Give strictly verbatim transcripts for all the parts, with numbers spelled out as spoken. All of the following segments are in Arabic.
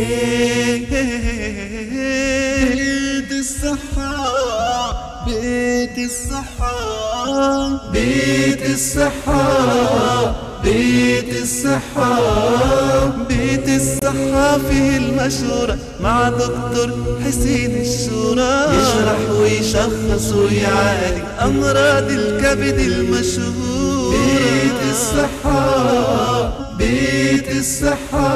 بيت الصحة بيت الصحة بيت الصحة بيت الصحة بيت الصحة فيه المشورة مع دكتور حسين الشورى، يشرح ويشخص ويعالج أمراض الكبد المشهورة. بيت الصحة بيت الصحة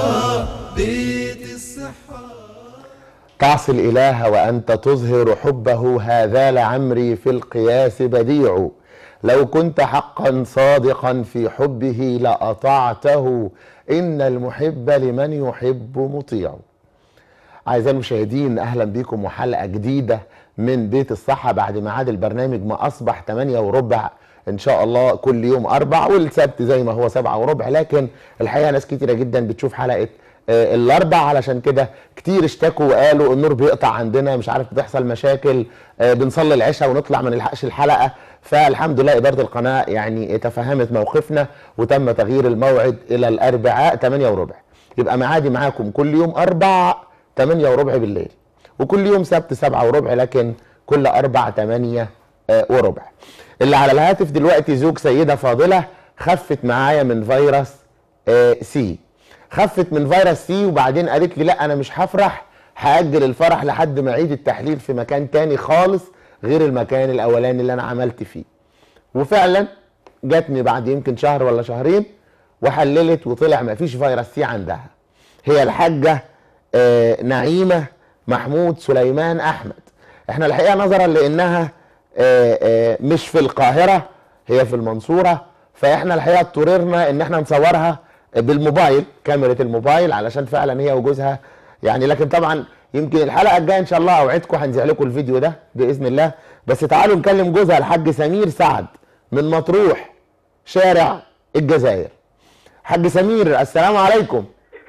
بيت الصحة. تعصي الإله وأنت تظهر حبه، هذا لعمري في القياس بديع. لو كنت حقا صادقا في حبه لأطعته، إن المحب لمن يحب مطيع. أعزائي المشاهدين، أهلا بكم وحلقة جديدة من بيت الصحة بعد ميعاد البرنامج ما أصبح ثمانية وربع إن شاء الله كل يوم أربع، والسبت زي ما هو سبعة وربع. لكن الحقيقة ناس كتيرة جدا بتشوف حلقة آه الأربع، علشان كده كتير اشتكوا وقالوا النور بيقطع عندنا، مش عارف بتحصل مشاكل، آه بنصلي العشاء ونطلع ما نلحقش الحلقة. فالحمد لله إدارة القناة يعني تفهمت موقفنا وتم تغيير الموعد إلى الأربعاء ثمانية وربع. يبقى معادي معاكم كل يوم أربع ثمانية وربع بالليل، وكل يوم سبت سبعة وربع، لكن كل أربع ثمانية آه وربع. اللي على الهاتف دلوقتي زوج سيدة فاضلة خفت معايا من فيروس آه سي، خفت من فيروس سي وبعدين قالت لي لا أنا مش هفرح، هأجل الفرح لحد ما أعيد التحليل في مكان تاني خالص غير المكان الأولاني اللي أنا عملت فيه. وفعلا جاتني بعد يمكن شهر ولا شهرين وحللت وطلع ما فيش فيروس سي عندها. هي الحاجة آه نعيمة محمود سليمان أحمد. احنا الحقيقة نظرا لأنها آه آه مش في القاهرة، هي في المنصورة، فاحنا الحقيقة اضطررنا ان احنا نصورها بالموبايل، كاميرا الموبايل، علشان فعلا هي وجوزها يعني. لكن طبعا يمكن الحلقة الجاية ان شاء الله اوعدكم هنذيع لكم الفيديو ده بإذن الله. بس تعالوا نكلم جوزها الحاج سمير سعد من مطروح شارع الجزائر. حاج سمير السلام عليكم.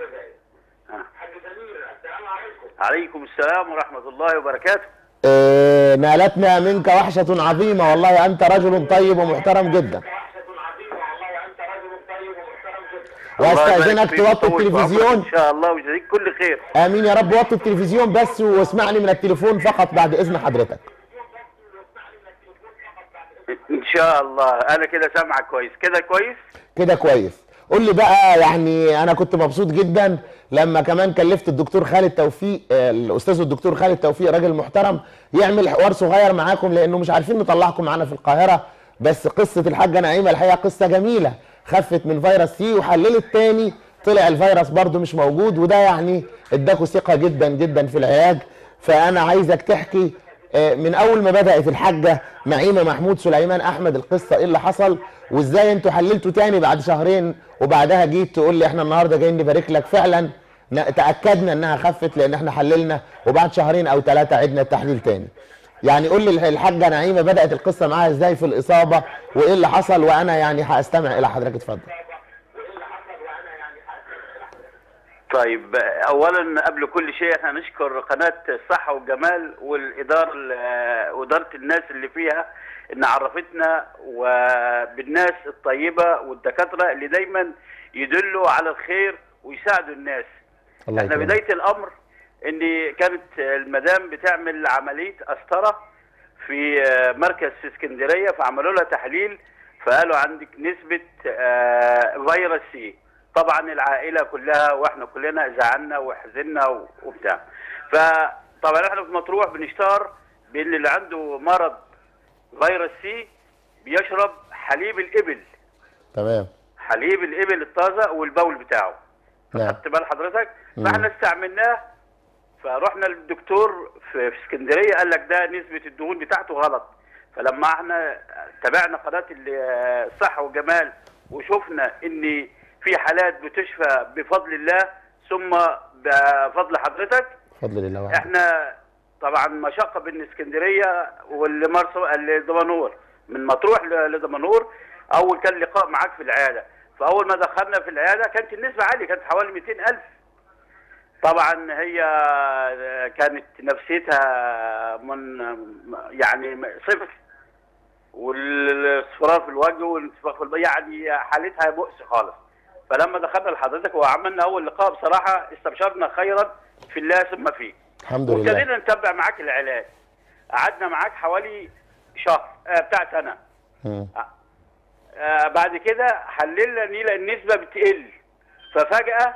عليكم السلام ورحمة الله وبركاته. آه نالتنا منك وحشة عظيمة، والله أنت رجل طيب ومحترم جدا. واستأذنك توطي التلفزيون إن شاء الله ويجزيك كل خير. آمين يا رب. وطي التلفزيون بس واسمعني من التليفون فقط بعد إذن حضرتك. إن شاء الله. أنا كده سامعك كويس. كده كويس؟ كده كويس. قول لي بقى، يعني انا كنت مبسوط جدا لما كمان كلفت الدكتور خالد توفيق، الاستاذ الدكتور خالد توفيق راجل محترم، يعمل حوار صغير معاكم، لانه مش عارفين نطلعكم معانا في القاهره. بس قصه الحاجه نعيمه الحقيقه قصه جميله، خفت من فيروس سي وحللت تاني طلع الفيروس برضو مش موجود، وده يعني اداكوا ثقه جدا جدا في العلاج. فانا عايزك تحكي من اول ما بدات الحاجه نعيمه محمود سليمان احمد القصه ايه اللي حصل، وازاي انتوا حللتوا تاني بعد شهرين وبعدها جيت تقول لي احنا النهارده جايين نبارك لك. فعلا تاكدنا انها خفت لان احنا حللنا وبعد شهرين او ثلاثه عدنا التحليل تاني. يعني قول لي الحاجه نعيمه بدات القصه معاها ازاي في الاصابه وايه اللي حصل، وانا يعني هستمع الى حضرتك. اتفضل. طيب، اولا قبل كل شيء احنا نشكر قناه الصحه والجمال والاداره واداره الناس اللي فيها ان عرفتنا وبالناس الطيبه والدكاتره اللي دايما يدلوا على الخير ويساعدوا الناس. الله احنا يكرمك. بدايه الامر ان كانت المدام بتعمل عمليه قسطره في مركز في اسكندريه، فعملوا لها تحليل فقالوا عندك نسبه فيروس سي. طبعا العائله كلها واحنا كلنا زعلنا وحزننا وبتاع. فطبعا احنا في مطروح بنشتهر بان اللي عنده مرض فيروس سي بيشرب حليب الابل. تمام. حليب الابل الطازه والبول بتاعه. نعم. خدت بال حضرتك؟ فاحنا استعملناه، فرحنا للدكتور في اسكندريه قال لك ده نسبه الدهون بتاعته غلط. فلما احنا تابعنا قناه الصحه والجمال وشفنا ان في حالات بتشفى بفضل الله ثم بفضل حضرتك، بفضل الله وحده. احنا طبعا مشقه بين اسكندريه والمرسى لدمنهور، من مطروح لدمنهور. اول كان لقاء معاك في العياده، فاول ما دخلنا في العياده كانت النسبه عاليه، كانت حوالي مئتين ألف. طبعا هي كانت نفسيتها من يعني صفر، والاصفرار في الوجه والانتفاخ في البطن، يعني حالتها بؤس خالص. فلما دخلنا لحضرتك وعملنا اول لقاء بصراحه استبشرنا خيرا في الله ثم فيه. الحمد لله. وابتدينا نتبع معاك العلاج. قعدنا معاك حوالي شهر آه بتاع سنه. مم. آه بعد كده حللنا ان النسبه بتقل، ففجاه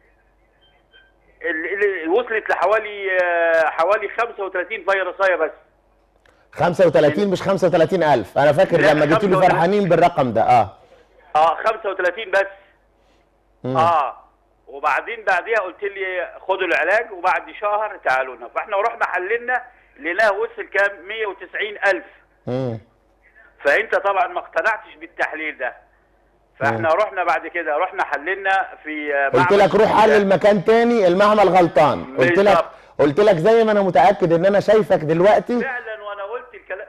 ال- ال- وصلت لحوالي آه حوالي خمسة وثلاثين فيروسايه بس. خمسة وثلاثين مش خمسة وثلاثين ألف، انا فاكر لا، لما جيتوا لي خمسة وثلاثين. فرحانين بالرقم ده. اه اه خمسة وثلاثين بس. مم. اه وبعدين بعديها قلت لي خدوا العلاج وبعد شهر تعالوا لنا، فاحنا ورحنا حللنا لقيناه وصل كام؟ مية وتسعين ألف. مم. فانت طبعا ما اقتنعتش بالتحليل ده، فاحنا مم. رحنا بعد كده رحنا حللنا في آه، قلت معمل لك روح الشهداء. حلل مكان تاني، المعمل غلطان. قلت لك بالظبط. قلت لك زي ما انا متاكد ان انا شايفك دلوقتي، فعلا وانا قلت الكلام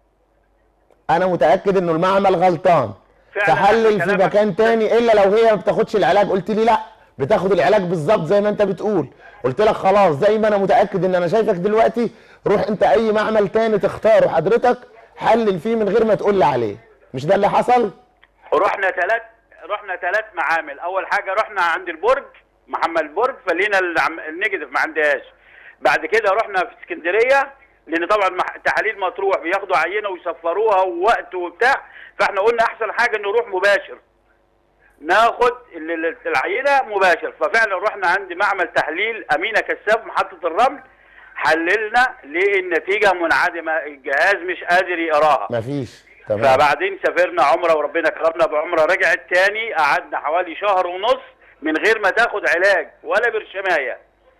انا متاكد انه المعمل غلطان. فعلا فحلل في كلامك- مكان تاني، الا لو هي ما بتاخدش العلاج. قلت لي لا، بتاخد العلاج بالظبط زي ما انت بتقول. قلت لك خلاص، زي ما انا متاكد ان انا شايفك دلوقتي، روح انت اي معمل تاني تختاره حضرتك، حلل فيه من غير ما تقول لي عليه. مش ده اللي حصل؟ رحنا ثلاث رحنا ثلاث معامل. اول حاجه رحنا عند البرج محمد البرج، فلينا العم- النيجاتيف ما عندهاش. بعد كده رحنا في اسكندريه، لان طبعا مح- تحاليل مطروح بياخدوا عينه ويصفروها ووقت وبتاع، فاحنا قلنا احسن حاجه نروح مباشر ناخد ال- ال- العينه مباشر. ففعلا رحنا عند معمل تحليل امينه كساب محطه الرمل، حللنا لقي النتيجه منعدمه، الجهاز مش قادر يقراها. مفيش. تمام. فبعدين سافرنا عمره وربنا كرمنا بعمره، رجعت تاني قعدنا حوالي شهر ونص من غير ما تاخد علاج ولا برشمايه.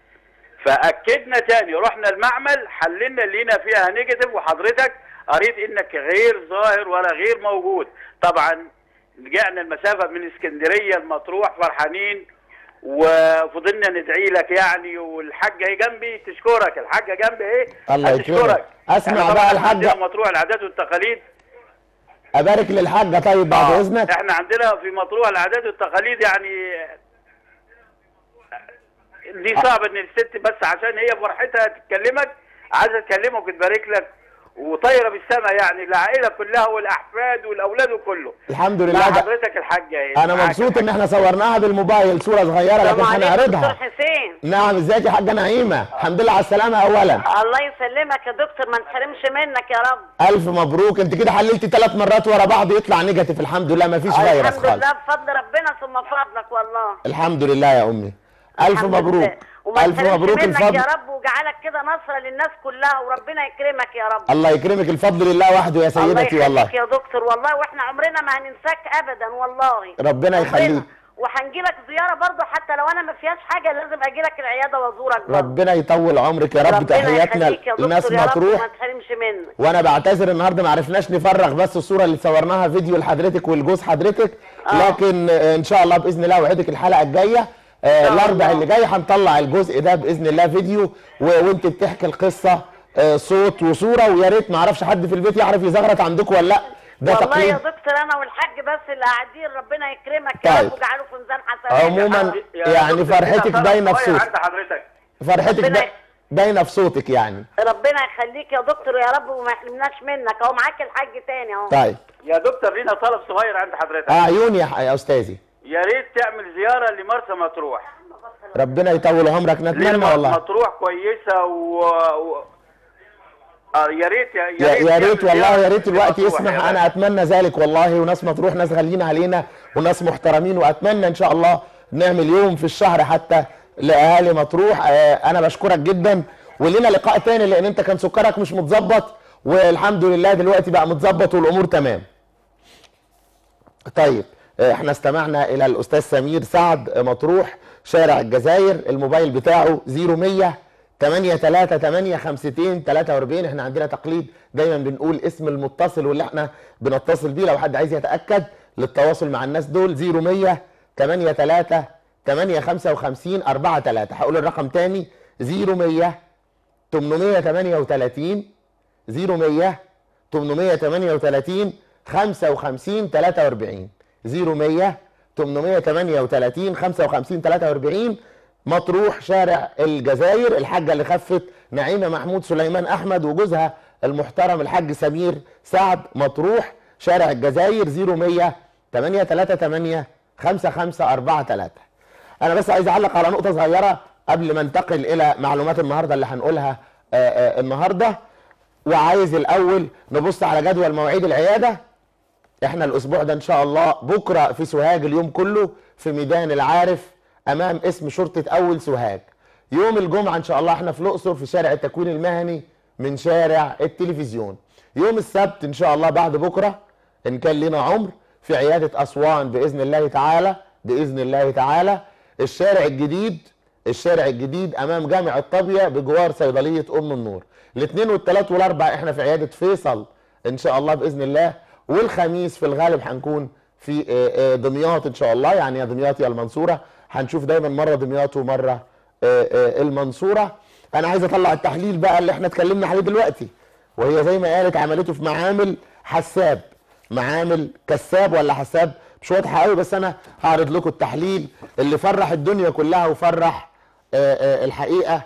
فاكدنا تاني، رحنا المعمل حللنا لقينا فيها نيجاتيف، وحضرتك قريت انك غير ظاهر ولا غير موجود. طبعا رجعنا المسافه من اسكندريه لمطروح فرحانين، وفضلنا ندعي لك يعني، والحاجه هي جنبي تشكرك، الحاجه جنبي ايه؟ الله يكرمك. اسمع إحنا بقى طبعاً الحاجة. عندنا مطروح العادات والتقاليد. ابارك للحاجه طيب بعد آه، اذنك. احنا عندنا في مطروح العادات والتقاليد يعني دي صعب ان الست بس عشان هي فرحتها تكلمك، عايزه تكلمك وتبارك لك وطايره بالسماء يعني، العائله كلها والاحفاد والاولاد وكله. الحمد مع لله. ده حضرتك الحاجه ايه؟ انا مبسوط ان احنا صورناها بالموبايل صوره صغيره، لكن السلام عليكم دكتور هنعرضها. حسين. نعم، ازيك يا حاجه نعيمه؟ الحمد لله على السلامه اولا. الله يسلمك يا دكتور، ما نحرمش منك يا رب. الف مبروك، انت كده حللتي ثلاث مرات ورا بعض يطلع نيجاتيف، الحمد لله ما فيش فيروس الحمد خالص. لله بفضل ربنا ثم فضلك والله. الحمد لله يا امي. الف الحمد مبروك. لله. وما الف نحرمش مبروك منك الفضل. يا رب، وجعلك كده نصره للناس كلها، وربنا يكرمك يا رب. الله يكرمك، الفضل لله وحده يا الله سيدتي والله. يخليك يا دكتور والله، واحنا عمرنا ما هننساك ابدا والله. ربنا عمرنا. يخليك. وهنجيلك زياره برضه، حتى لو انا ما فيهاش حاجه لازم اجيلك العياده وازورك برضه. ربنا يطول عمرك يا رب. ربنا تحياتنا يخليك يا لناس دكتور يا رب، مطروح. وما تحرمش منك. وانا بعتذر النهارده ما عرفناش نفرغ بس الصوره اللي صورناها فيديو لحضرتك والجوز حضرتك، آه. لكن آه، ان شاء الله باذن الله اوعدك الحلقه الجايه آه، الاربع اللي جاي هنطلع الجزء ده باذن الله فيديو، و... وانت بتحكي القصه آه، صوت وصوره، ويا ريت ما اعرفش حد في البيت يعرف يزغرط عندكم ولا لا. ده والله تقليد. يا دكتور انا والحاج بس اللي قاعدين، ربنا يكرمك يا طيب. رب وجعله في ميزان حسناتك. عموما يا يعني دكتور، فرحتك كده باينه في صلاة صوتك. عند حضرتك. فرحتك ربنا با- باينه في صوتك يعني. ربنا يخليك يا دكتور يا رب، وما يحرمناش منك. اهو معاك الحاج تاني اهو. طيب. يا دكتور لينا طلب صغير عند حضرتك. اه عيوني يا, ح- يا استاذي. يا ريت تعمل زياره لمرسى مطروح. ربنا يطول عمرك، نتمنى لأن والله. مطروح كويسه و, و... آه يا ريت يا يا, يا ريت تعمل والله، زيارة يا ريت الوقت لمطروح يسمح، يا انا ريت. اتمنى ذلك والله. وناس مطروح ناس غاليين علينا وناس محترمين، واتمنى ان شاء الله نعمل يوم في الشهر حتى لاهالي مطروح. آه انا بشكرك جدا، ولينا لقاء تاني لان انت كان سكرك مش متظبط، والحمد لله دلوقتي بقى متظبط والامور تمام. طيب آه، احنا استمعنا الى الاستاذ سمير سعد، آه، مطروح شارع الجزائر، الموبايل بتاعه صفر مية تمانية تلاتة تمانية خمستين تلاتة واربعين. احنا عندنا تقليد دايما بنقول اسم المتصل واللي احنا بنتصل بيه، لو حد عايز يتاكد للتواصل مع الناس دول صفر مية تمانية تلاتة تمانية خمسة خمسين أربعة تلاتة. هقول الرقم تاني صفر مية تمنمية تمانية وتلاتين صفر مية تمنمية تمانية وتلاتين خمسة وخمسين تلاتة واربعين صفر مية تمنمية تمانية وتلاتين خمسة وخمسين تلاتة واربعين. مطروح شارع الجزائر، الحاجه اللي خفت نعيمه محمود سليمان احمد وجوزها المحترم الحاج سمير سعد، مطروح شارع الجزائر صفر مية تمانية تلاتة تمانية خمسة خمسة أربعة تلاتة. انا بس عايز اعلق على نقطه صغيره قبل ما انتقل الى معلومات النهارده اللي هنقولها آآ آآ النهارده. وعايز الاول نبص على جدول مواعيد العياده. احنا الاسبوع ده ان شاء الله بكره في سوهاج اليوم كله في ميدان العارف امام اسم شرطه اول سوهاج. يوم الجمعه ان شاء الله احنا في الاقصر في شارع التكوين المهني من شارع التلفزيون. يوم السبت ان شاء الله بعد بكره ان كان لنا عمر في عياده اسوان باذن الله تعالى باذن الله تعالى الشارع الجديد الشارع الجديد امام جامع الطابيه بجوار صيدليه ام النور. الاثنين والثلاث والاربع احنا في عياده فيصل ان شاء الله باذن الله. والخميس في الغالب هنكون في دمياط ان شاء الله، يعني يا دمياط يا المنصوره، هنشوف دايما مره دمياط ومره المنصوره. انا عايز اطلع التحليل بقى اللي احنا اتكلمنا عليه دلوقتي، وهي زي ما قالت عملته في معامل حساب، معامل كساب ولا حساب مش واضحه قوي، بس انا هعرض لكم التحليل اللي فرح الدنيا كلها وفرح الحقيقه.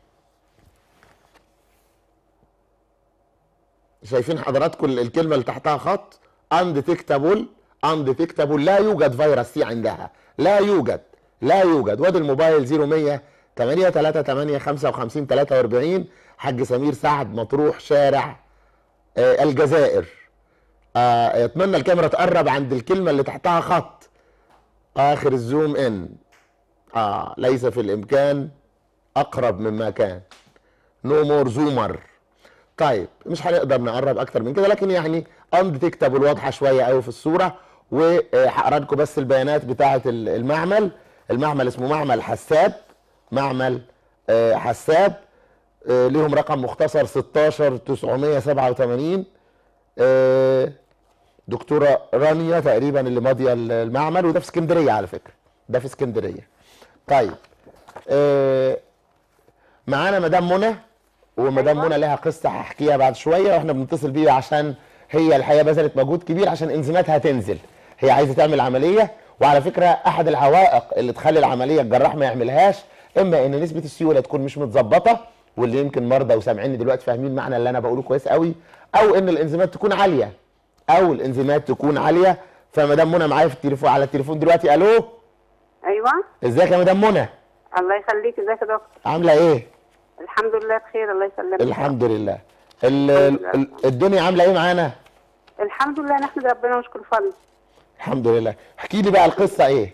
شايفين حضراتكم الكلمه اللي تحتها خط انديتكتابل انديتكتابل، لا يوجد فيروس سي عندها، لا يوجد لا يوجد. وادي الموبايل صفر مية تمانية تلاتة تمانية خمسة وخمسين تلاتة واربعين. حاج سمير سعد مطروح شارع آه الجزائر. آه اتمنى الكاميرا تقرب عند الكلمه اللي تحتها خط اخر الزوم ان. اه ليس في الامكان اقرب مما كان. نو مور زومر. طيب مش هنقدر نقرب اكتر من كده، لكن يعني انديتكتابل واضحه شويه قوي في الصوره. وهقرا لكم بس البيانات بتاعه المعمل. المعمل اسمه معمل حساب، معمل آه حساب. آه ليهم رقم مختصر ستاشر تسعمية سبعة وتمانين. آه دكتوره رانيا تقريبا اللي ماضيه المعمل، وده في اسكندريه على فكره، ده في اسكندريه. طيب آه معانا مدام منى، ومدام منى لها قصه هحكيها بعد شويه، واحنا بنتصل بيها عشان هي الحقيقه بذلت مجهود كبير عشان انزيماتها تنزل. هي عايزه تعمل عمليه، وعلى فكره احد العوائق اللي تخلي العمليه الجراح ما يعملهاش اما ان نسبه السيوله تكون مش متظبطه، واللي يمكن مرضى وسامعيني دلوقتي فاهمين معنى اللي انا بقوله كويس قوي، او ان الانزيمات تكون عاليه او الانزيمات تكون عاليه. فمدام منى معايا في التليفون على التليفون دلوقتي. الو. ايوه. ازيك يا مدام منى؟ الله يخليك. ازيك يا دكتور؟ عامله ايه؟ الحمد لله بخير الله يسلمك. الحمد لله. ال الدنيا عامله ايه معانا؟ الحمد لله نحمد ربنا ونشكر فضله. الحمد لله. احكي لي بقى القصه ايه؟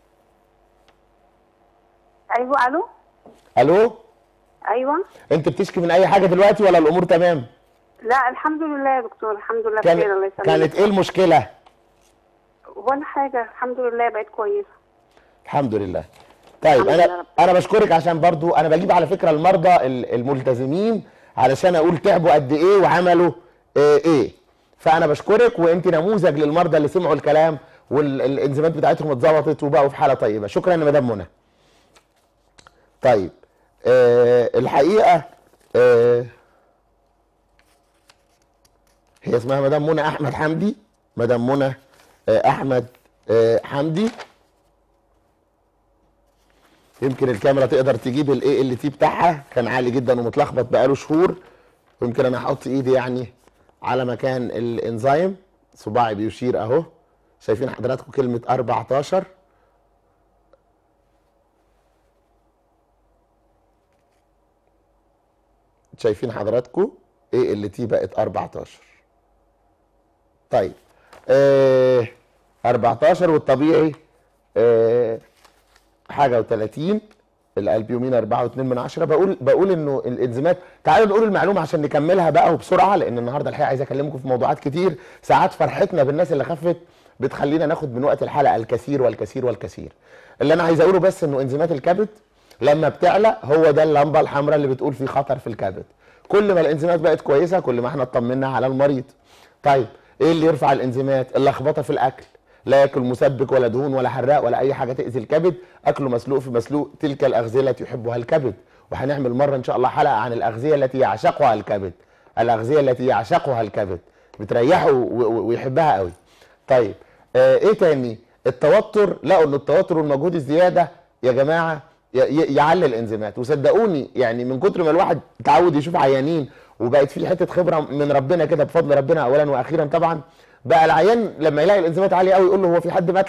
ايوه. الو. الو. ايوه. انت بتشكي من اي حاجه دلوقتي ولا الامور تمام؟ لا الحمد لله يا دكتور، الحمد لله كان... بخير الله يسلمك. كانت ايه المشكله؟ ولا حاجه الحمد لله بقيت كويسه. الحمد لله. طيب انا انا بشكرك عشان برضو انا بجيب على فكره المرضى الملتزمين علشان اقول تعبوا قد ايه وعملوا ايه. فانا بشكرك، وانت نموذج للمرضى اللي سمعوا الكلام والانزيمات بتاعتهم اتظبطت وبقوا في حاله طيبه. شكرا يا مدام منى. طيب أه الحقيقه أه هي اسمها مدام منى احمد حمدي، مدام منى أه احمد أه حمدي. يمكن الكاميرا تقدر تجيب الاي ال تي بتاعها، كان عالي جدا ومتلخبط بقاله شهور. ويمكن انا هحط ايدي يعني على مكان الانزيم، صباعي بيشير اهو. شايفين حضراتكم كلمه اربعتاشر؟ شايفين حضراتكم اي ال تي بقت اربعتاشر. طيب آه اربعتاشر والطبيعي آه حاجه وتلاتين، الالبيومين اربعة واتنين من عشرة. بقول بقول انه الانزيمات. تعالوا نقول المعلومه عشان نكملها بقى وبسرعه، لان النهارده الحقيقه عايز اكلمكم في موضوعات كتير. ساعات فرحتنا بالناس اللي خفت بتخلينا ناخد من وقت الحلقه الكثير والكثير والكثير. اللي انا عايز اقوله بس انه انزيمات الكبد لما بتعلى هو ده اللمبه الحمراء اللي بتقول في خطر في الكبد. كل ما الانزيمات بقت كويسه كل ما احنا اطمنا على المريض. طيب ايه اللي يرفع الانزيمات؟ اللخبطه في الاكل، لا ياكل مسبك ولا دهون ولا حراق ولا اي حاجه تاذي الكبد، اكله مسلوق في مسلوق. تلك الاغذيه التي يحبها الكبد، وهنعمل مره ان شاء الله حلقه عن الاغذيه التي يعشقها الكبد. الاغذيه التي يعشقها الكبد بتريحه ويحبها قوي. طيب آه ايه تاني؟ التوتر. لقوا ان التوتر والمجهود الزياده يا جماعه يعلي الانزيمات. وصدقوني يعني من كتر ما الواحد اتعود يشوف عيانين وبقت في حته خبره من ربنا كده بفضل ربنا اولا واخيرا طبعا، بقى العيان لما يلاقي الانزيمات عاليه قوي يقول له هو في حد مات لك؟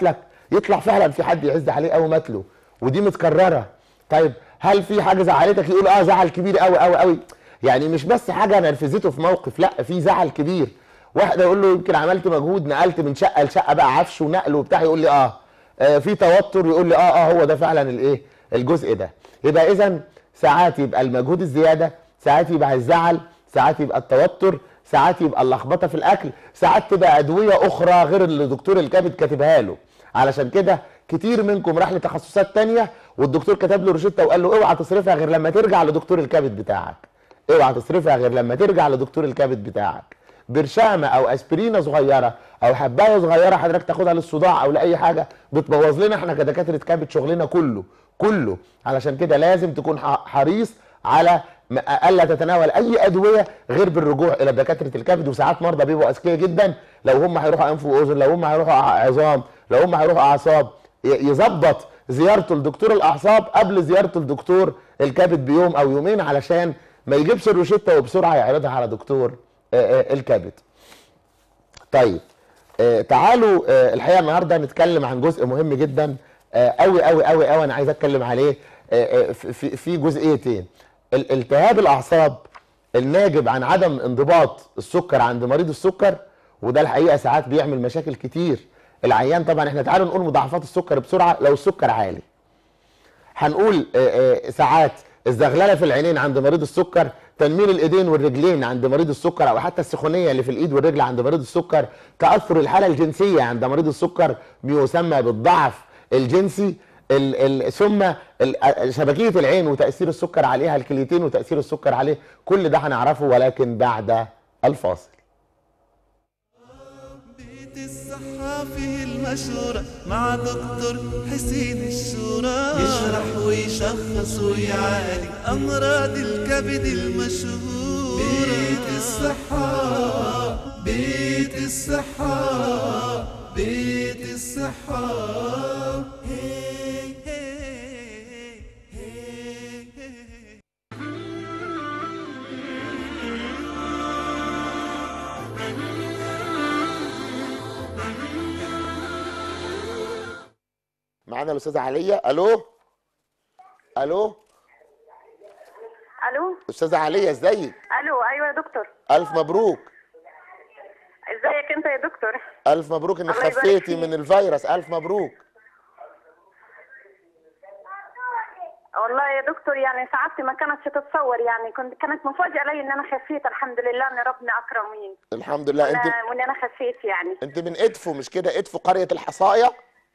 يطلع فعلا في حد يعز عليه قوي مات له، ودي متكرره. طيب هل في حاجه زعلتك؟ يقول اه زعل كبير قوي قوي قوي. يعني مش بس حاجه نرفزته في موقف، لا في زعل كبير. واحده يقول له يمكن عملت مجهود، نقلت من شقه لشقه بقى عفش ونقل وبتاع، يقول لي اه, آه في توتر، يقول لي اه اه هو ده فعلا الايه الجزء ده. يبقى اذا ساعات يبقى المجهود الزياده، ساعات يبقى الزعل، ساعات يبقى التوتر، ساعات يبقى اللخبطه في الاكل، ساعات تبقى ادويه اخرى غير اللي دكتور الكبد كاتبها له. علشان كده كتير منكم راح لتخصصات تانية والدكتور كتب له روشته وقال له اوعى تصرفها غير لما ترجع لدكتور الكبد بتاعك. اوعى تصرفها غير لما ترجع لدكتور الكبد بتاعك. برشامه او اسبرينه صغيره او حبايه صغيره حضرتك تاخدها للصداع او لاي حاجه بتبوظ لنا احنا كدكاتره كبد شغلنا كله كله. علشان كده لازم تكون حريص على الا تتناول اي ادويه غير بالرجوع الى دكاتره الكبد. وساعات مرضى بيبقوا اذكياء جدا، لو هم هيروحوا انف واذن، لو هم هيروحوا عظام، لو هم هيروحوا اعصاب، يظبط زيارته لدكتور الاعصاب قبل زيارته لدكتور الكبد بيوم او يومين، علشان ما يجيبش الروشته وبسرعه يعرضها على دكتور الكبد. طيب تعالوا الحقيقه النهارده نتكلم عن جزء مهم جدا قوي قوي قوي قوي، انا عايز اتكلم عليه في في جزئيتين. التهاب الاعصاب الناجب عن عدم انضباط السكر عند مريض السكر، وده الحقيقه ساعات بيعمل مشاكل كتير. العيان طبعا احنا تعالوا نقول مضاعفات السكر بسرعه. لو السكر عالي هنقول ساعات الزغلله في العينين عند مريض السكر، تنميل الايدين والرجلين عند مريض السكر، او حتى السخونيه اللي في الايد والرجل عند مريض السكر، تاثر الحاله الجنسيه عند مريض السكر بيسمى بالضعف الجنسي، ال ال ثم شبكيه العين وتاثير السكر عليها، الكليتين وتاثير السكر عليه. كل ده هنعرفه ولكن بعد الفاصل. بيت الصحة فيه المشورة مع دكتور حسين الشورى، يشرح ويشخص ويعالج أمراض الكبد المشهورة. بيت الصحة بيت الصحة بيت الصحة. معانا الاستاذه علية. الو الو الو استاذه علية ازيك؟ الو ايوه يا دكتور. الف مبروك. ازيك انت يا دكتور؟ الف مبروك انك الله يبارك خفيتي فيك. من الفيروس، الف مبروك. والله يا دكتور يعني سعادتي ما كانتش تتصور، يعني كنت كانت مفاجاه لي ان انا خفيت. الحمد لله ان ربنا اكرمني الحمد لله. انت وان انا خفيت يعني. انت من ادفو مش كده؟ ادفو قريه الحصايه.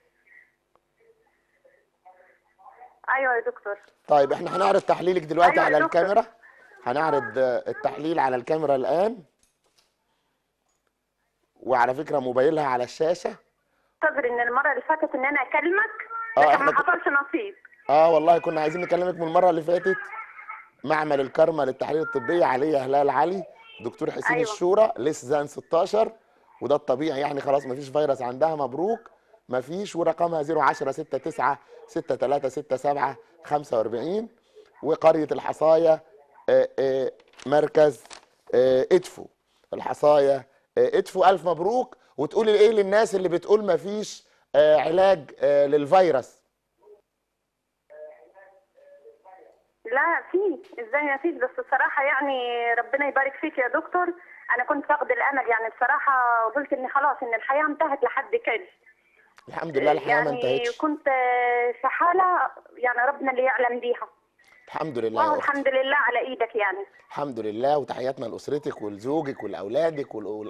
ايوه يا دكتور. طيب احنا هنعرض تحليلك دلوقتي أيوة يا على دكتور. الكاميرا. هنعرض التحليل على الكاميرا الان، وعلى فكره موبايلها على الشاشه. اعتذر ان المره اللي فاتت ان انا اكلمك آه، لكن إحنا ما ك- حصلش نصيب. اه والله كنا عايزين نكلمك من المره اللي فاتت. معمل الكرمه للتحاليل الطبيه علي هلال علي، دكتور حسين أيوة. الشورى، ليس زان ستاشر، وده الطبيعي يعني خلاص مفيش فيروس عندها. مبروك مفيش. ورقمها صفر عشرة ستة تسعة ستة تلاتة ستة سبعة خمسة وأربعين، وقريه الحصايه آه، آه، مركز آه، ادفو الحصايه آه، ادفو. الف مبروك. وتقولي ايه للناس اللي بتقول مفيش آه، علاج آه، للفيروس؟ لا في، ازاي ما فيش؟ بس الصراحه يعني ربنا يبارك فيك يا دكتور. انا كنت فاقد الامل يعني بصراحه، وقلت ان خلاص ان الحياه انتهت لحد كده. الحمد لله الحياه ما يعني انتهتش. كنت في حاله يعني ربنا اللي يعلم بيها. الحمد لله يا والله أختي. الحمد لله على ايدك يعني. الحمد لله. وتحياتنا لاسرتك ولزوجك ولاولادك وال...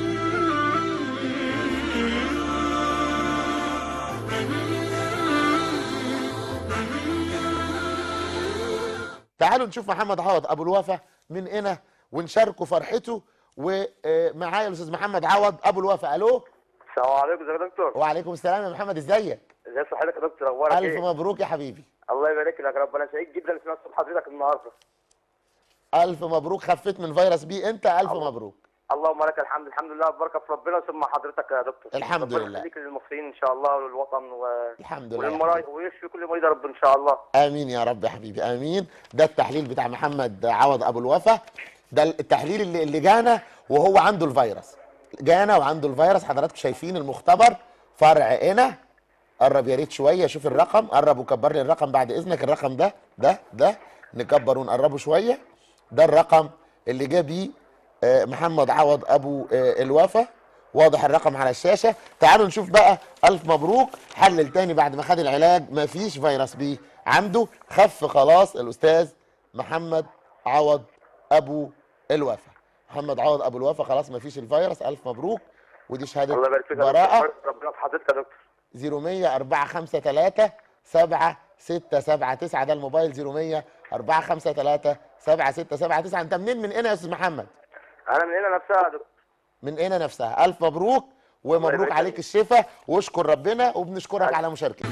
تعالوا نشوف محمد عوض ابو الوفا من هنا ونشاركه فرحته. ومعايا الاستاذ محمد عوض ابو الوفا. الو. السلام عليكم ازيك يا دكتور؟ وعليكم السلام يا محمد، ازيك؟ ازي صحتك يا دكتور؟ اخبارك الف ايه؟ مبروك يا حبيبي. الله يبارك لك يا رب، انا سعيد جدا سمعت صوت حضرتك النهارده. الف مبروك. خفيت من فيروس بي انت. الف الله. مبروك. اللهم لك الحمد، الحمد لله بركه في ربنا ثم حضرتك يا دكتور. الحمد ربنا لله. يخليك للمصريين ان شاء الله وللوطن و... الحمد لله يا وللمريض، ويشفي كل مريض يا رب ان شاء الله. امين يا رب يا حبيبي امين. ده التحليل بتاع محمد عوض ابو الوفا. ده التحليل اللي, اللي جانا وهو عنده الفيروس. جانا وعنده الفيروس. حضراتكم شايفين المختبر فرع هنا قرب يا ريت شويه، شوف الرقم، قرب وكبر لي الرقم بعد اذنك. الرقم ده ده ده نكبر ونقربه شويه. ده الرقم اللي جه بيه محمد عوض ابو الوفا، واضح الرقم على الشاشه. تعالوا نشوف بقى. الف مبروك، حلل تاني بعد ما خد العلاج، مفيش فيروس بي عنده، خف خلاص الاستاذ محمد عوض ابو الوفا. محمد عوض ابو الوفا خلاص مفيش الفيروس، الف مبروك. ودي شهاده الله يبارك فيك براءه. ربنا في حضرتك يا دكتور. صفر مية أربعة خمسة تلاتة سبعة ستة سبعة تسعة ده الموبايل. صفر مية أربعة خمسة تلاتة سبعة ستة سبعة تسعة. انت منين؟ من هنا يا استاذ محمد؟ انا من هنا نفسها يا دكتور. من هنا نفسها. الف مبروك ومبروك عليك الشفاء، واشكر ربنا وبنشكرك على مشاركتك.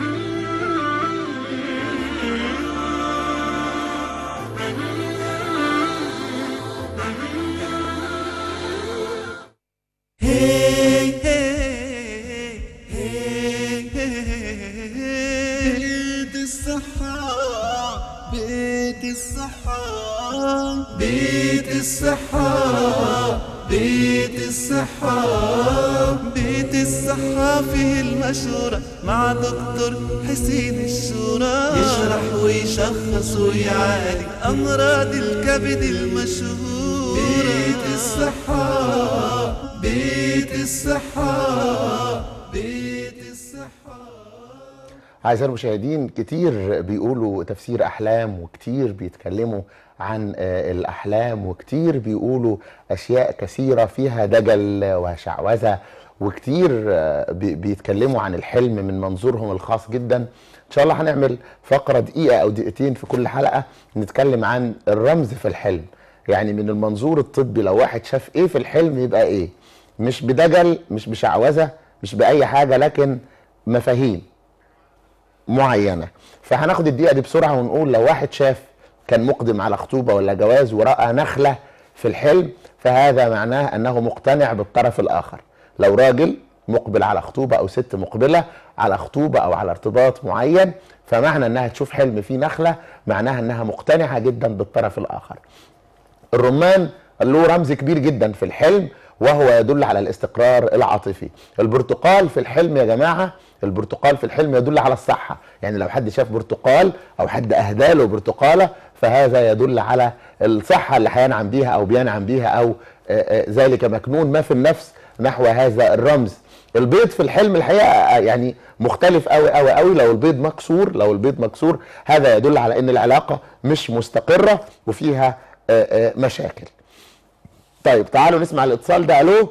بيت الصحة بيت الصحة بيت الصحة بيت الصحة بيت الصحة فيه المشورة مع دكتور حسين الشورى، يشرح ويشخص ويعالج أمراض الكبد المشهورة. بيت الصحة بيت الصحة بيت الصحة. أعزائي المشاهدين، كتير بيقولوا تفسير أحلام، وكتير بيتكلموا عن الأحلام، وكتير بيقولوا أشياء كثيرة فيها دجل وشعوذة، وكتير بيتكلموا عن الحلم من منظورهم الخاص جدا. إن شاء الله هنعمل فقرة دقيقة أو دقيقتين في كل حلقة نتكلم عن الرمز في الحلم، يعني من المنظور الطبي لو واحد شاف إيه في الحلم يبقى إيه، مش بدجل، مش بشعوذة، مش بأي حاجة، لكن مفاهيم معينة. فهناخد الدقيقة دي بسرعة ونقول لو واحد شاف كان مقدم على خطوبة ولا جواز ورأى نخلة في الحلم، فهذا معناه أنه مقتنع بالطرف الآخر. لو راجل مقبل على خطوبة أو ست مقبلة على خطوبة أو على ارتباط معين، فمعنى أنها تشوف حلم فيه نخلة معناها أنها مقتنعة جدا بالطرف الآخر. الرمان له رمز كبير جدا في الحلم، وهو يدل على الاستقرار العاطفي. البرتقال في الحلم يا جماعة، البرتقال في الحلم يدل على الصحة، يعني لو حد شاف برتقال أو حد أهدى له برتقالة فهذا يدل على الصحة اللي هينعم بيها أو بينعم بيها، أو ذلك مكنون ما في النفس نحو هذا الرمز. البيض في الحلم الحقيقة يعني مختلف قوي قوي قوي. لو البيض مكسور لو البيض مكسور هذا يدل على أن العلاقة مش مستقرة وفيها مشاكل. طيب تعالوا نسمع الاتصال ده. الو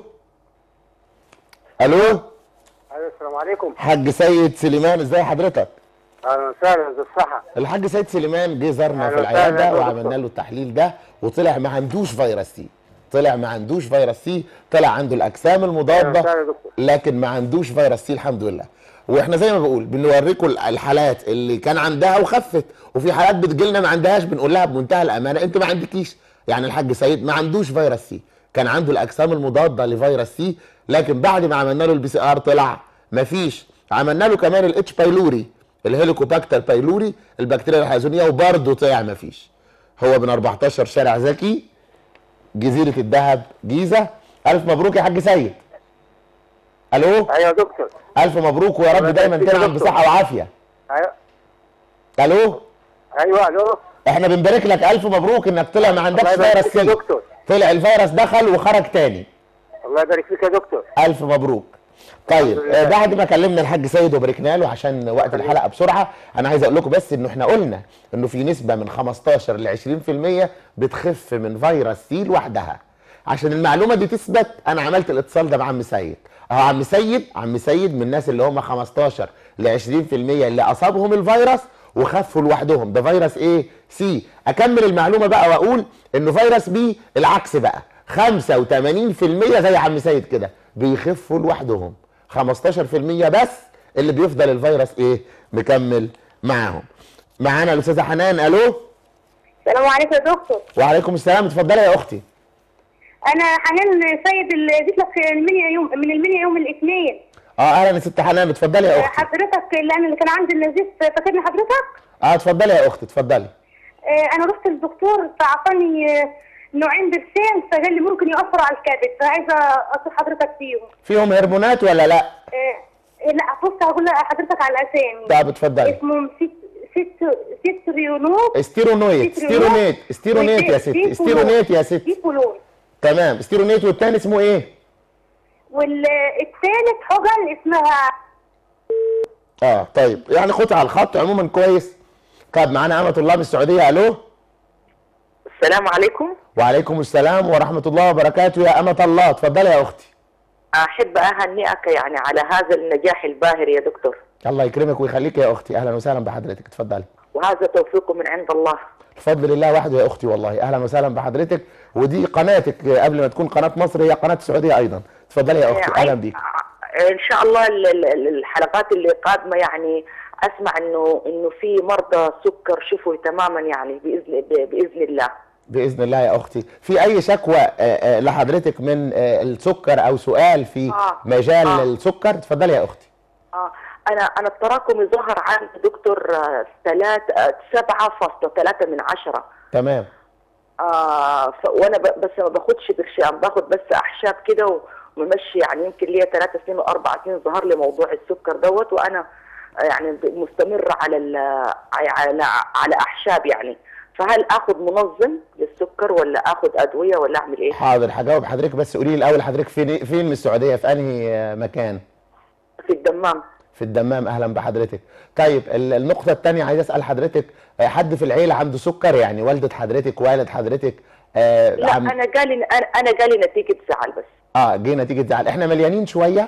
الو ايوه السلام عليكم. حاج سيد سليمان، ازاي حضرتك؟ اهلا وسهلا بالصحه. الحاج سيد سليمان جه زارنا في العياده وعملنا له التحليل ده وطلع ما عندوش فيروس سي، طلع ما عندوش فيروس سي، طلع عنده الاجسام المضاده لكن ما عندوش فيروس سي الحمد لله. واحنا زي ما بقول بنوريكم الحالات اللي كان عندها وخفت، وفي حالات بتجيلنا ما عندهاش بنقول لها بمنتهى الامانه انت ما عندكيش. يعني الحاج سيد ما عندوش فيروس سي، كان عنده الاجسام المضاده لفيروس سي، لكن بعد ما عملنا له البي سي ار طلع ما فيش. عملنا له كمان الاتش بايلوري، الهيليكوباكتر بايلوري، البكتيريا الحلزونيه، وبرضه طلع ما فيش. هو من أربعتاشر شارع زكي، جزيره الذهب، جيزه. الف مبروك يا حاج سيد. الو ايوه يا دكتور. الف مبروك ويا رب دايما تنعم بصحه وعافيه. ايوه الو ايوه الو احنا بنبارك لك، الف مبروك انك طلع ما عندكش فيروس سي. دكتور طلع الفيروس دخل وخرج تاني. الله يبارك فيك يا دكتور. الف مبروك. طيب آه بعد ما كلمنا الحاج سيد وباركنا له عشان وقت الحلقه بسرعه، انا عايز اقول لكم بس انه احنا قلنا انه في نسبه من خمستاشر ل عشرين في المية بتخف من فيروس سي لوحدها. عشان المعلومه دي تثبت انا عملت الاتصال ده بعم سيد. اهو عم سيد عم سيد من الناس اللي هم خمستاشر ل عشرين في المية اللي اصابهم الفيروس وخفوا لوحدهم. ده فيروس ايه؟ سي. اكمل المعلومه بقى واقول انه فيروس بي العكس بقى، خمسة وتمانين في المية زي عم سيد كده بيخفوا لوحدهم، خمستاشر في المية بس اللي بيفضل الفيروس ايه؟ مكمل معاهم. معانا الاستاذه حنان. الو السلام عليكم يا دكتور. وعليكم السلام، اتفضلي يا اختي. انا حنان سيد اللي جيت لك في المنيا يوم من المنيا يوم الاثنين. اه اهلا يا ست حنان، اتفضلي يا اختي. حضرتك اللي انا اللي كان عندي النزيف، فاكرني حضرتك؟ اه اتفضلي يا اختي اتفضلي. آه انا رحت للدكتور فاعطاني آه نوعين برسين، فقال لي ممكن ياثروا على الكبد، فعايزه اصل حضرتك فيهم. فيهم هرمونات ولا لا؟ آه لا بص هقول لحضرتك على الاسامي. طب اتفضلي. اسمه ست ست ستريونوت استيرونويت ستيرونيت ستيرونيت يا ستي استيرونيت يا ستي. ديفولون. تمام استيرونيت. والتاني اسمه ايه؟ والثالث حجن اسمها. اه طيب يعني خدها على الخط عموما كويس. طب معانا أمة الله من السعودية. الو. السلام عليكم. وعليكم السلام ورحمة الله وبركاته يا أمة الله، اتفضلي يا أختي. أحب أهنئك يعني على هذا النجاح الباهر يا دكتور. الله يكرمك ويخليك يا أختي، أهلا وسهلا بحضرتك، اتفضلي. وهذا توفيق من عند الله. بفضل الله وحده يا أختي والله، أهلا وسهلا بحضرتك، ودي قناتك قبل ما تكون قناة مصر هي قناة السعودية أيضا، اتفضلي يا أختي أهلا بيك. إن شاء الله الحلقات اللي قادمة يعني أسمع إنه إنه في مرضى سكر شفوا تماما يعني بإذن بإذن الله. بإذن الله يا أختي. في أي شكوى لحضرتك من السكر أو سؤال في آه. مجال آه. السكر؟ اتفضلي يا أختي. اه انا انا التراكمي ظهر عندي دكتور ثلاثة سبعة فاصلة ثلاثة من عشرة. تمام. آه وانا بس ما باخدش برشام، باخد بس احشاب كده وممشي يعني يمكن ليا ثلاث سنين واربع سنين ظهر لي موضوع السكر دوت، وانا يعني مستمره على على على احشاب يعني. فهل اخد منظم للسكر ولا اخد ادويه ولا اعمل ايه؟ حاضر هجاوب حضرتك، بس قولي لي الاول حضرتك فين فين من السعوديه، في انهي مكان؟ في الدمام. في الدمام، اهلا بحضرتك. طيب النقطه الثانيه عايز اسال حضرتك، حد في العيله عنده سكر؟ يعني والده حضرتك والد حضرتك؟ آه لا عم... انا جالي انا جالي نتيجه زعل بس. اه جه نتيجه زعل. احنا مليانين شويه؟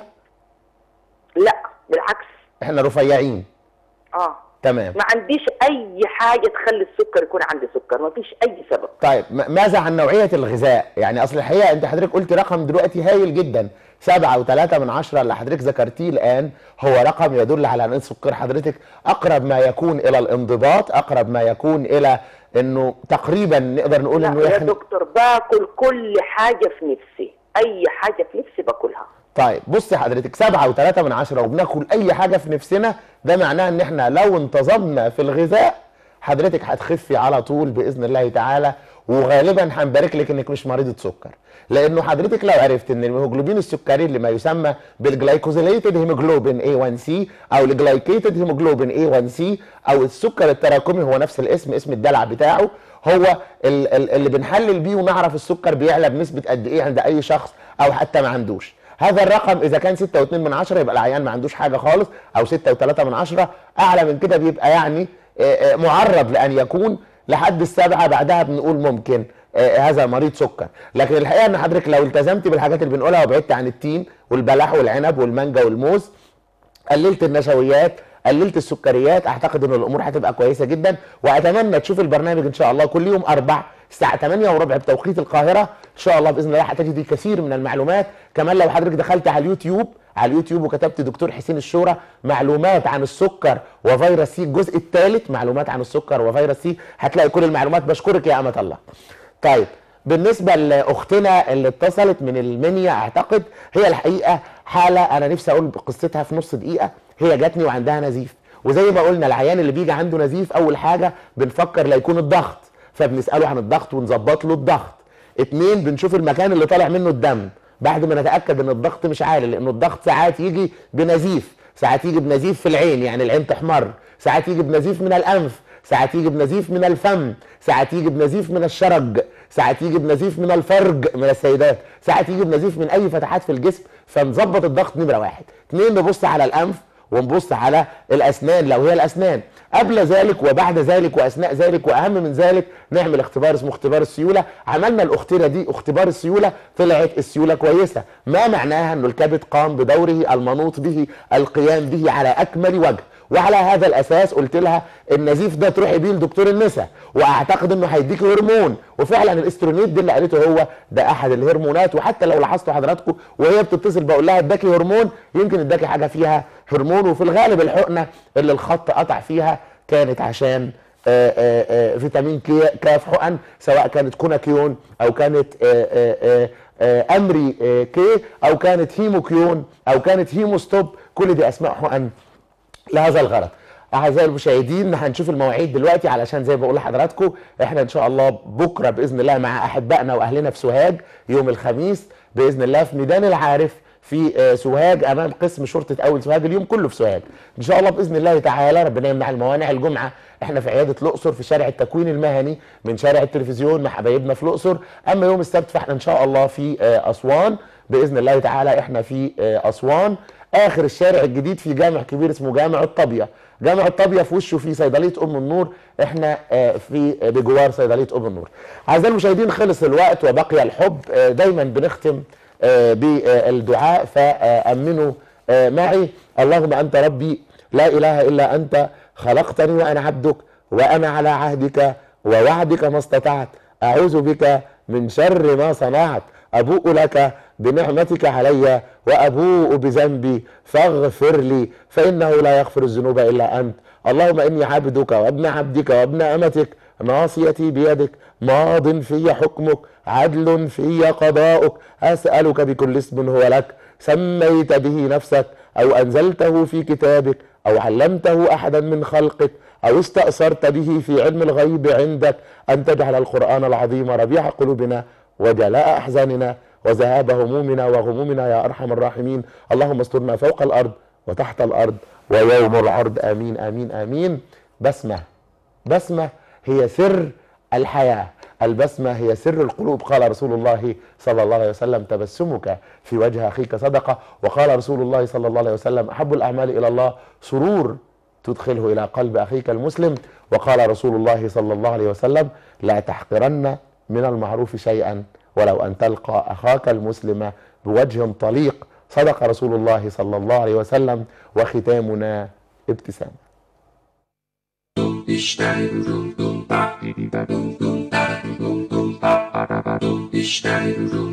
لا بالعكس احنا رفيعين. اه تمام. ما عنديش اي حاجه تخلي السكر يكون عندي سكر، ما فيش اي سبب. طيب ماذا عن نوعيه الغذاء؟ يعني اصل الحقيقه انت حضرتك قلت رقم دلوقتي هايل جدا، سبعة وثلاثة من عشرة اللي حضرتك ذكرتيه الان هو رقم يدل على ان سكر حضرتك اقرب ما يكون الى الانضباط، اقرب ما يكون الى انه تقريبا نقدر نقول انه يا دكتور باكل كل حاجه في نفسي، اي حاجه في نفسي باكلها. طيب بصي حضرتك سبعة وثلاثة من عشرة وبناكل اي حاجه في نفسنا، ده معناه ان احنا لو انتظمنا في الغذاء حضرتك هتخفي على طول باذن الله تعالى، وغالبا هنبارك لك انك مش مريضه سكر، لانه حضرتك لو عرفت ان الهيموجلوبين السكري اللي ما يسمى بالجلايكوزيليتد هيموجلوبين إيه وان سي او الجلايكيتد هيموجلوبين إيه وان سي او السكر التراكمي، هو نفس الاسم، اسم الدلع بتاعه، هو اللي بنحلل بيه ونعرف السكر بيعلى بنسبه قد ايه عند اي شخص او حتى ما عندوش. هذا الرقم اذا كان ستة واثنين من عشرة يبقى العيان ما عندوش حاجه خالص، او ستة وثلاثة من عشرة، اعلى من كده بيبقى يعني معرض لان يكون لحد السبعه، بعدها بنقول ممكن هذا مريض سكر. لكن الحقيقه ان حضرتك لو التزمت بالحاجات اللي بنقولها وبعدت عن التين والبلح والعنب والمانجا والموز، قللت النشويات، قللت السكريات، اعتقد ان الامور هتبقى كويسه جدا. واتمنى تشوف البرنامج ان شاء الله كل يوم اربع الساعه ثمانية وربع بتوقيت القاهره، ان شاء الله باذن الله هتجدي كثير من المعلومات. كمان لو حضرتك دخلت على اليوتيوب على اليوتيوب وكتبت دكتور حسين الشورى معلومات عن السكر وفيروس سي الجزء الثالث، معلومات عن السكر وفيروس سي، هتلاقي كل المعلومات. بشكرك يا أمة الله. طيب بالنسبه لاختنا اللي اتصلت من المنيا، اعتقد هي الحقيقه حاله انا نفسي اقول قصتها في نص دقيقه. هي جاتني وعندها نزيف، وزي ما قلنا العيان اللي بيجي عنده نزيف اول حاجه بنفكر لا يكون الضغط، فبنساله عن الضغط ونظبط له الضغط. اتنين بنشوف المكان اللي طالع منه الدم بعد ما نتاكد ان الضغط مش عالي، لانه الضغط ساعات يجي بنزيف، ساعات يجي بنزيف في العين يعني العين تحمر، ساعات يجي بنزيف من الانف، ساعات يجي بنزيف من الفم، ساعات يجي بنزيف من الشرج، ساعات يجي بنزيف من الفرج من السيدات، ساعات يجي بنزيف من اي فتحات في الجسم. فنظبط الضغط نمره واحد. اتنين نبص على الانف ونبص على الاسنان لو هي الاسنان. قبل ذلك وبعد ذلك واثناء ذلك واهم من ذلك نعمل اختبار اسمه اختبار السيوله. عملنا الاختيره دي اختبار السيوله، طلعت السيوله كويسه، ما معناها انه الكبد قام بدوره المنوط به القيام به على اكمل وجه. وعلى هذا الاساس قلت لها النزيف ده تروحي بيه لدكتور النساء، واعتقد انه هيديكي هرمون، وفعلا الاسترونيت ده اللي قالته هو ده احد الهرمونات. وحتى لو لاحظتوا حضراتكم وهي بتتصل بقول لها اداكي هرمون، يمكن اداكي حاجه فيها هرمون، وفي الغالب الحقنه اللي الخط قطع فيها كانت عشان آآ آآ فيتامين كاف حقن، سواء كانت كوناكيون او كانت آآ آآ امري كي او كانت هيموكيون او كانت هيموستوب، كل دي اسماء حقن لهذا الغرض. اعزائي المشاهدين هنشوف المواعيد دلوقتي، علشان زي ما بقول لحضراتكم احنا ان شاء الله بكره باذن الله مع احبائنا واهلنا في سوهاج يوم الخميس باذن الله في ميدان العارف في سوهاج امام قسم شرطه اول سوهاج، اليوم كله في سوهاج ان شاء الله باذن الله تعالى. ربنا يمنع الموانع. الجمعه احنا في عياده الاقصر في شارع التكوين المهني من شارع التلفزيون مع حبايبنا في الاقصر. اما يوم السبت فاحنا ان شاء الله في اسوان باذن الله تعالى. احنا في اسوان اخر الشارع الجديد في جامع كبير اسمه جامع الطابيه. جامع الطابيه في وشه في صيدليه ام النور، احنا في بجوار صيدليه ام النور. اعزائي المشاهدين خلص الوقت وبقي الحب. دايما بنختم بالدعاء، فامنوا معي. اللهم انت ربي لا اله الا انت، خلقتني وانا عبدك، وانا على عهدك ووعدك ما استطعت، اعوذ بك من شر ما صنعت، ابوء لك بنعمتك علي وابوء بذنبي فاغفر لي فانه لا يغفر الذنوب الا انت. اللهم اني عبدك وابن عبدك وابن امتك، ناصيتي بيدك، ماض في حكمك، عدل في قضاؤك، اسالك بكل اسم هو لك سميت به نفسك او انزلته في كتابك او علمته احدا من خلقك او استأثرت به في علم الغيب عندك ان تجعل القرآن العظيم ربيع قلوبنا وجلاء احزاننا وذهاب همومنا وغمومنا يا ارحم الراحمين. اللهم استرنا فوق الارض وتحت الارض ويوم العرض. امين امين امين. بسمة بسمة هي سر الحياة، البسمة هي سر القلوب. قال رسول الله صلى الله عليه وسلم تبسمك في وجه أخيك صدقة. وقال رسول الله صلى الله عليه وسلم أحب الأعمال إلى الله سرور تدخله إلى قلب أخيك المسلم. وقال رسول الله صلى الله عليه وسلم لا تحقرن من المعروف شيئا ولو أن تلقى أخاك المسلم بوجه طليق. صدق رسول الله صلى الله عليه وسلم. وختامنا ابتسامة. Ishtar